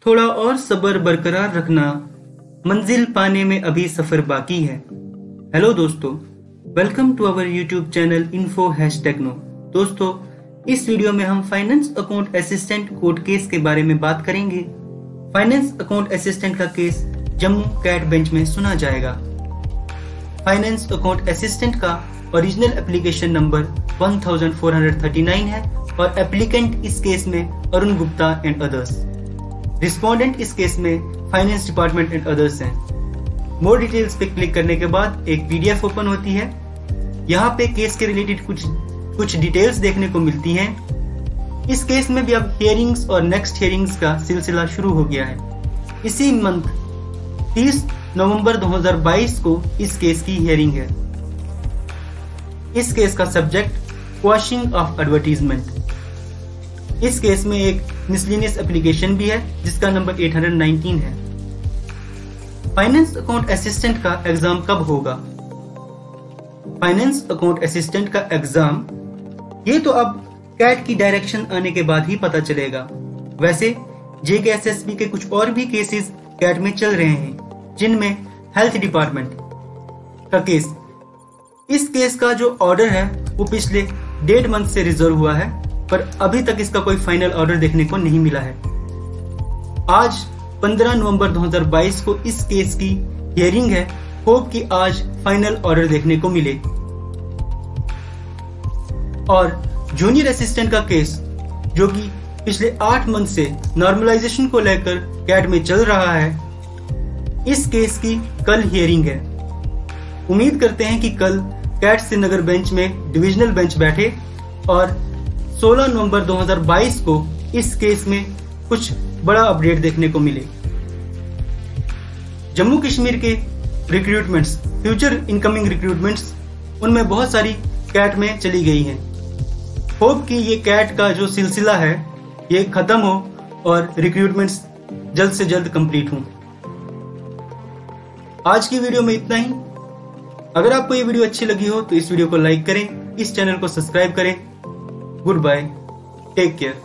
थोड़ा और सब्र बरकरार रखना, मंजिल पाने में अभी सफर बाकी है। हेलो दोस्तों, welcome to our YouTube channel info#टेक्नो। दोस्तों, इस वीडियो में हम finance account assistant court case के बारे में बात करेंगे। फाइनेंस अकाउंट असिस्टेंट का केस जम्मू कैट बेंच में सुना जाएगा। फाइनेंस अकाउंट असिस्टेंट का ओरिजिनल एप्लीकेशन नंबर 1439 है और एप्लीकेंट इस केस में Arun Gupta and others. Respondent इस केस में फाइनेंस डिपार्टमेंट एंड अदर्स हैं। मोर डिटेल्स पे क्लिक करने के बाद एक पीडीएफ ओपन होती है। यहाँ पे केस के रिलेटेड कुछ डिटेल्स देखने को मिलती हैं। इस केस में भी अब हियरिंग्स और नेक्स्ट हियरिंग्स का सिलसिला शुरू हो गया है। इसी मंथ 30 नवंबर 2022 को इस केस की हियरिंग है। इस केस का सब्जेक्ट क्वॉशिंग ऑफ एडवर्टीजमेंट। इस केस में एक मिसलेनियस एप्लीकेशन भी है जिसका नंबर 819 है। फाइनेंस अकाउंट असिस्टेंट का एग्जाम कब होगा? फाइनेंस अकाउंट असिस्टेंट का एग्जाम ये तो अब कैट की डायरेक्शन आने के बाद ही पता चलेगा। वैसे जेकेएसएसबी के कुछ और भी केसेस कैट में चल रहे हैं, जिनमें हेल्थ डिपार्टमेंट का केस। इस केस का जो ऑर्डर है वो पिछले 1.5 मंथ से रिजर्व हुआ है, पर अभी तक इसका कोई फाइनल ऑर्डर देखने को नहीं मिला है। आज 15 नवंबर 2022 को इस केस की हियरिंग है। होप कि आज फाइनल ऑर्डर देखने को मिले। और जूनियर असिस्टेंट का केस जो कि पिछले 8 मंथ से नॉर्मलाइजेशन को लेकर कैट में चल रहा है, इस केस की कल हियरिंग है। उम्मीद करते हैं कि कल कैट श्रीनगर बेंच में डिविजनल बेंच बैठे और 16 नवंबर 2022 को इस केस में कुछ बड़ा अपडेट देखने को मिले। जम्मू कश्मीर के रिक्रूटमेंट्स, फ्यूचर इनकमिंग रिक्रूटमेंट्स, उनमें बहुत सारी कैट में चली गई हैं। होप कि ये कैट का जो सिलसिला है ये खत्म हो और रिक्रूटमेंट्स जल्द से जल्द कंप्लीट हों। आज की वीडियो में इतना ही। अगर आपको ये वीडियो अच्छी लगी हो तो इस वीडियो को लाइक करें, इस चैनल को सब्सक्राइब करें। Goodbye, take care.